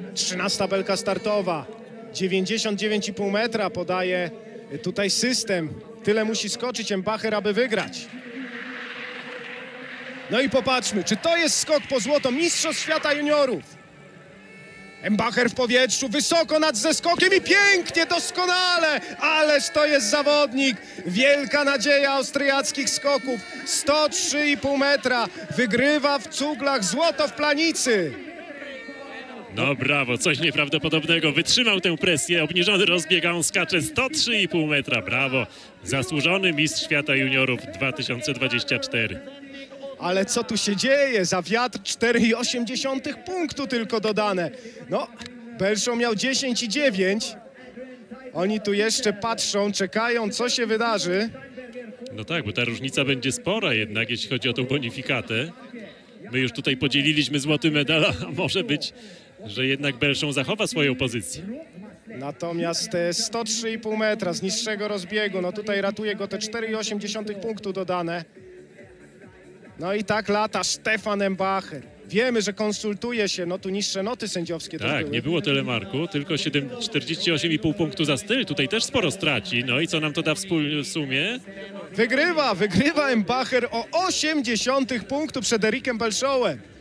13 belka startowa. 99,5 metra podaje tutaj system. Tyle musi skoczyć Embacher, aby wygrać. No i popatrzmy, czy to jest skok po złoto Mistrzostw Świata Juniorów. Embacher w powietrzu, wysoko nad zeskokiem i pięknie, doskonale. Ależ to jest zawodnik. Wielka nadzieja austriackich skoków. 103,5 metra. Wygrywa w cuglach złoto w Planicy. No brawo, coś nieprawdopodobnego. Wytrzymał tę presję, obniżony rozbieg, a on skacze 103,5 metra. Brawo, zasłużony mistrz świata juniorów 2024. Ale co tu się dzieje? Za wiatr 4,8 punktu tylko dodane. No, Belszą miał 10,9. Oni tu jeszcze patrzą, czekają, co się wydarzy. No tak, bo ta różnica będzie spora jednak, jeśli chodzi o tą bonifikatę. My już tutaj podzieliliśmy złoty medal, a może być, że jednak Belszą zachowa swoją pozycję. Natomiast te 103,5 metra z niższego rozbiegu, no tutaj ratuje go te 4,8 punktu dodane. No i tak lata Stefan Embacher. Wiemy, że konsultuje się, no tu niższe noty sędziowskie też Tak, były. nie było telemarku, tylko 48,5 punktu za styl. Tutaj też sporo straci. No i co nam to da w sumie? Wygrywa Embacher o 0,8 punktu przed Erikiem Belszowem.